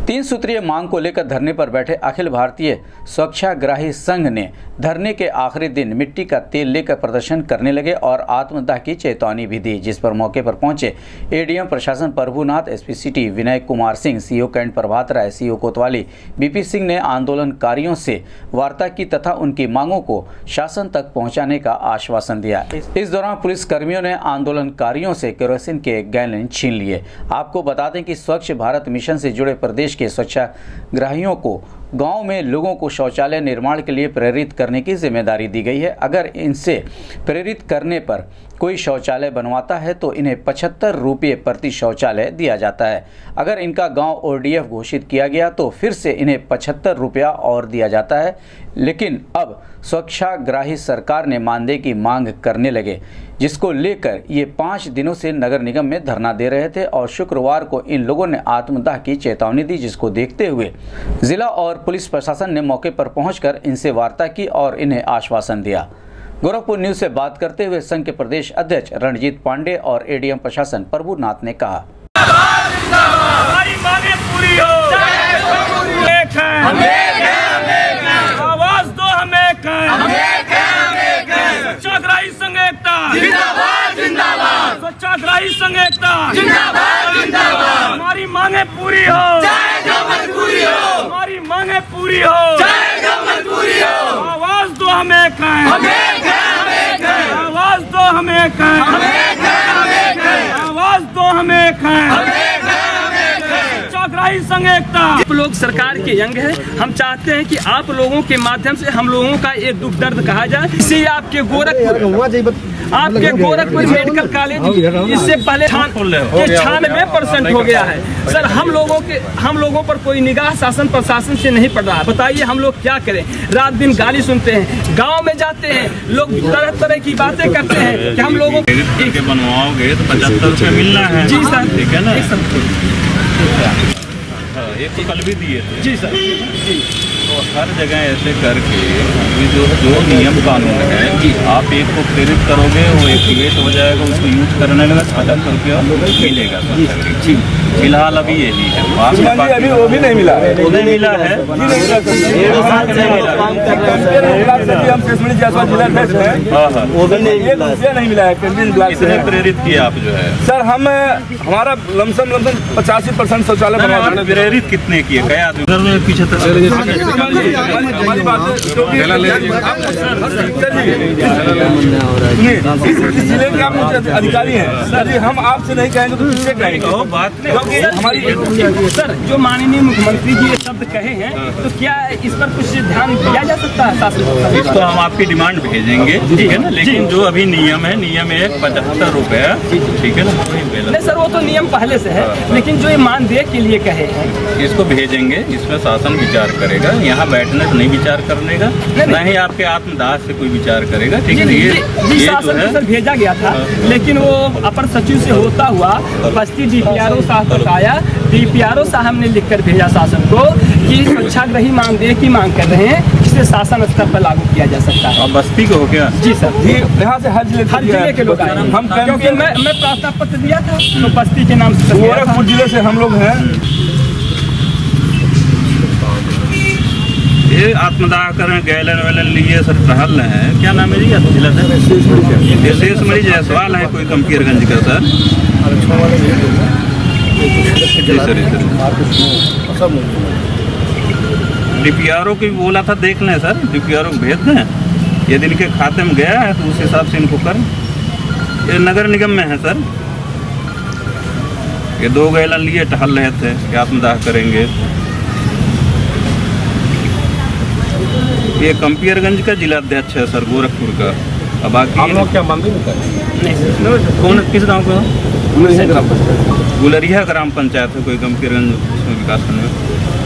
तीन सूत्रीय मांग को लेकर धरने पर बैठे अखिल भारतीय स्वच्छाग्राही संघ ने धरने के आखिरी दिन मिट्टी का तेल लेकर प्रदर्शन करने लगे और आत्मदाह की चेतावनी भी दी, जिस पर मौके पर पहुंचे एडीएम प्रशासन Prabhunath, SP city Vinay Kumar Singh, CO cantt Prabhat Rai, CO Kotwali BP Singh ने आंदोलनकारियों से वार्ता की तथा उनकी मांगों को शासन तक पहुँचाने का आश्वासन दिया। इस दौरान पुलिस कर्मियों ने आंदोलनकारियों से केरोसिन के गैलन छीन लिए। आपको बता दें कि स्वच्छ भारत मिशन से जुड़े प्रदेश के स्वच्छाग्राहियों को गांव में लोगों को शौचालय निर्माण के लिए प्रेरित करने की जिम्मेदारी दी गई है। अगर इनसे प्रेरित करने पर कोई शौचालय बनवाता है तो इन्हें 75 रुपये प्रति शौचालय दिया जाता है। अगर इनका गांव ओडीएफ घोषित किया गया तो फिर से इन्हें 75 रुपया और दिया जाता है। लेकिन अब स्वच्छाग्राही सरकार ने मानदेय की मांग करने लगे, जिसको लेकर ये 5 दिनों से नगर निगम में धरना दे रहे थे और शुक्रवार को इन लोगों ने आत्मदाह की चेतावनी दी, जिसको देखते हुए जिला और पुलिस प्रशासन ने मौके पर पहुंचकर इनसे वार्ता की और इन्हें आश्वासन दिया। गोरखपुर न्यूज से बात करते हुए संघ के प्रदेश अध्यक्ष रणजीत पांडे और एडीएम प्रशासन प्रभुनाथ ने कहा, आवाज दो हमें, स्वच्छाग्राही संघ एकता जिंदाबाद जिंदाबाद, स्वच्छाग्राही संघ एकता जिंदाबाद जिंदाबाद। हमारी मांगे पूरी हो, पूरी हो, हमारी मांगे पूरी हो, पूरी हो। आवाज दो हमें, आवाज दो हमें, आवाज दो हमें। स्वच्छाग्राही संघ एकता। आप लोग सरकार के यंग है, हम चाहते हैं कि आप लोगों के माध्यम से हम लोगों का एक दुख दर्द कहा जाए। इसी आपके गोरखपुर मेडिकल कॉलेज इससे पहले 96% हो गया है। सर हम लोगों पर कोई निगाह शासन प्रशासन से नहीं पड़ रहा। बताइए हम लोग क्या करें? रात दिन गाली सुनते हैं, गांव में जाते हैं, लोग तरह तरह की बातें करते हैं कि हम लोगों को बनवाओगे तो 75 रुपये मिलना है। जी सर, ठीक है ना? एक तो कल भी दिए थे। जी सर, जी। तो हर जगह ऐसे करके जो नियम कानून है कि आप एक को प्रेरित करोगे, वो एक्टिवेट हो जाएगा, उसको यूज करने लगा 75 रुपया मिलेगा। जी फिलहाल अभी यही है। अभी वो भी नहीं मिला, वो नहीं मिला है। कितने प्रेरित किए आप जो है? सर हम हमारा लमसम 85% शौचालय बनवा। प्रेरित कितने किए? क्या पीछे जिले के आप अधिकारी हैं सर जी, हम आपसे नहीं कहेंगे तो किससे कहेंगे? बात हमारी सर जो माननीय मुख्यमंत्री जी ये शब्द कहे हैं, तो क्या इस पर कुछ ध्यान दिया जा सकता है? इसको हम आपकी डिमांड भेजेंगे, ठीक है ना? लेकिन जो अभी नियम है, नियम है 75 रुपया, ठीक है ना? नहीं सर, वो तो नियम पहले से है, लेकिन जो ये मानदेय के लिए कहे हैं इसको भेजेंगे, इसमें शासन विचार करेगा। यहाँ बैठने से नहीं विचार करने का, न ही आपके आत्मदाह से कोई विचार करेगा, ठीक है? ये शासन सर भेजा गया था, लेकिन वो अपर सचिव से होता हुआ बस्ती डीपीआरओ साहब तक आया। डीपीआरओ साहब ने लिखकर भेजा शासन को कि स्वच्छाग्रही मानदेय की मांग कर रहे हैं, जिसे शासन स्तर पर लागू किया जा सकता है। और बस्ती को हो गया? जी सर, यहाँ से हर जिले के लोग आए। हम क्योंकि मैं प्रार्थना पत्र दिया था तो बस्ती के नाम से गोरखपुर जिले से हम लोग हैं। ये आत्मदाह करें, गैलन वैलन लिए सर टहल रहे हैं। क्या नाम है जी जिला सर? शेष मणि जायसवाल है कोई कम्पियरगंज का सर। जी सर, डीपीआरओ की बोला था देख लें सर, डीपीआरओ को भेज दें। यदि इनके खाते में गया है तो उस हिसाब से इनको कर। ये नगर निगम में है सर। ये 2 गैलन लिए टहल रहे थे कि आत्मदाह करेंगे। ये कम्पियरगंज का जिला अध्यक्ष है सर, गोरखपुर का। अब बाकी हम लोग क्या मानते नहीं? कौन किस गांव का? गुलरिया ग्राम पंचायत है कोई कम्पियरगंज विकास खंड में।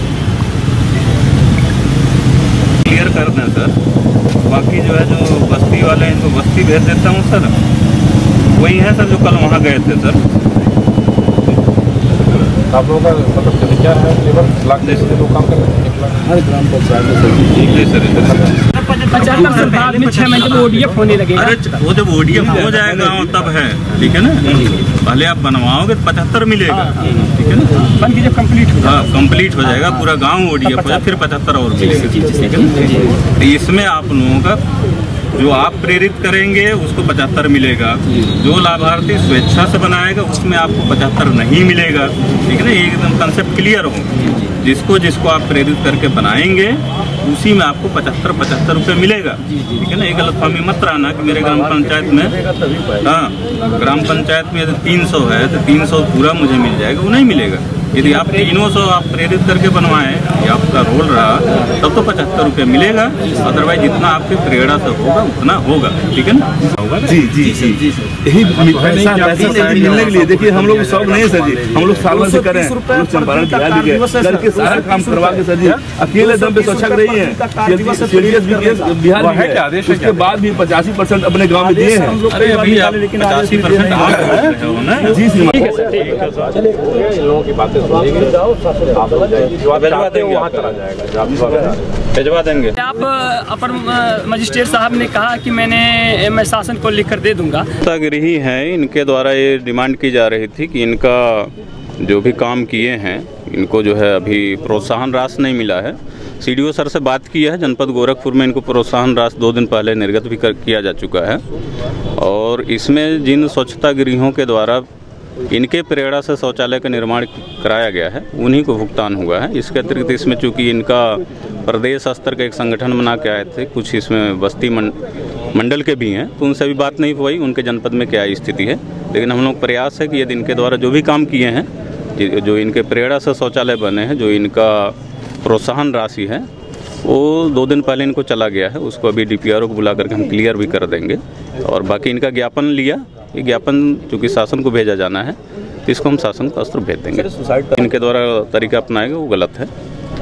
क्लियर कर दें सर। बाकी जो है जो बस्ती वाले हैं इनको बस्ती भेज देता हूँ सर। वही है सर जो कल वहाँ गए थे सर। आप लोगों का मतलब क्या है? लेबर लाख जैसे लोग काम कर रहे हैं, 1 लाख हर ग्राम पंचायत में। ठीक है सर। 75 से बाद में 6 महीने में ODF होने लगेगा। अरे वो जब ODF हो जाएगा तब है, ठीक है ना। पहले आप बनवाओगे तो 75 मिलेगा, ठीक है ना। बन के जब कंप्लीट हो हाँ, कंप्लीट हो जाएगा पूरा गांव ODF हो जाएगा, फिर 75 और मिलेगा, ठीक है ना। तो इसमें आप लोगों का जो आप प्रेरित करेंगे उसको 75 मिलेगा, जो लाभार्थी स्वेच्छा से बनाएगा उसमें आपको 75 नहीं मिलेगा, ठीक है ना। एकदम कंसेप्ट क्लियर हो। जिसको आप प्रेरित करके बनाएंगे उसी में आपको 75 रुपये मिलेगा, ठीक है ना। एक गलतफहमी मत रहना कि मेरे ग्राम पंचायत में, हाँ, ग्राम पंचायत में यदि 300 है तो 300 पूरा मुझे मिल जाएगा, वो नहीं मिलेगा। यदि आप 300 आप प्रेरित करके बनवाएं, ये आपका रोल रहा, तब तो 75 रुपये मिलेगा। अदरवाइज जितना आपके प्रेरणा से होगा उतना होगा, ठीक है ना। जी जी जी जी यही पैसा मिलने के लिए देखिए हम लोग शौक नहीं है सर जी, हम लोग साल भर से कर रहे हैं। हम लोग चंपारण बिहार भी गए करके सारा काम करवा के सर जी अकेले दम पे स्वच्छा रही है। बिहार में उसके बाद भी 85% अपने गाँव में दिए हैं। अरे अभी 85% आप जी जी भिजवा देंगे। आप अपर मजिस्ट्रेट साहब ने कहा कि मैं शासन को लिख कर दे दूंगा। गृही हैं, इनके द्वारा ये डिमांड की जा रही थी कि इनका जो भी काम किए हैं इनको जो है अभी प्रोत्साहन राशि नहीं मिला है। CDO सर से बात की है, जनपद गोरखपुर में इनको प्रोत्साहन राशि 2 दिन पहले निर्गत भी किया जा चुका है। और इसमें जिन स्वच्छता गृहों के द्वारा इनके प्रेरणा से शौचालय का निर्माण कराया गया है उन्हीं को भुगतान हुआ है। इसके अतिरिक्त इसमें चूँकि इनका प्रदेश स्तर का एक संगठन बना के आए थे, कुछ इसमें बस्ती मंडल के भी हैं, तो उनसे भी बात नहीं हुई उनके जनपद में क्या स्थिति है। लेकिन हम लोग प्रयास है कि यदि इनके द्वारा जो भी काम किए हैं, जो इनके प्रेरणा से शौचालय बने हैं, जो इनका प्रोत्साहन राशि है वो 2 दिन पहले इनको चला गया है, उसको अभी DPRO को बुला करके हम क्लियर भी कर देंगे। और बाकी इनका ज्ञापन लिया, ये ज्ञापन चूँकि शासन को भेजा जाना है तो इसको हम शासन को अस्त्र भेज देंगे। इनके द्वारा तरीका अपनाएगा वो गलत है।